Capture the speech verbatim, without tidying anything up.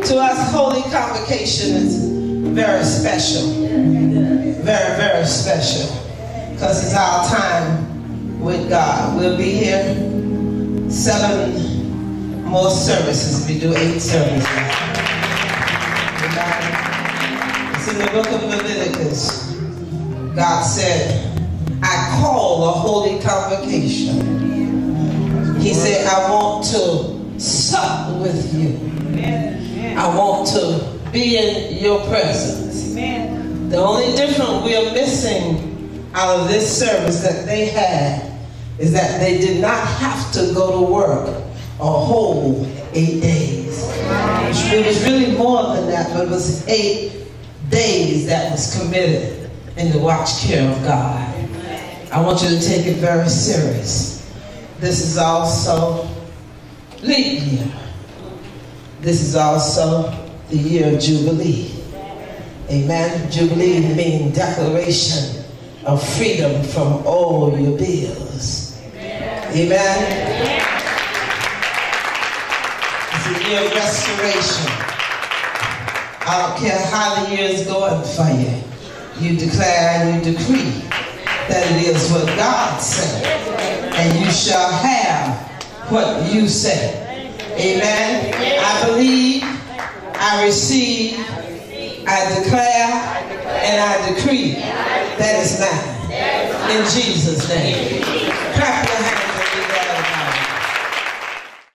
To us, Holy Convocation is very special. Very, very special. Because it's our time with God. We'll be here seven more services. We do eight services. It's in the book of Leviticus. God said, I call a holy convocation. He said, I want to sup with you. I want to be in your presence. The only difference we are missing out of this service that they had is that they did not have to go to work a whole eight days. It was really more than that, but it was eight days that was committed in the watch care of God. I want you to take it very serious. This is also leap year. This is also the year of Jubilee. Amen. Jubilee means declaration of freedom from all your bills. Amen. It's a year of restoration. I don't care how the year is going for you. You declare and you decree that it is what God said, and you shall have what you say. Amen. I believe, I receive, I declare, and I decree that is mine. In Jesus' name.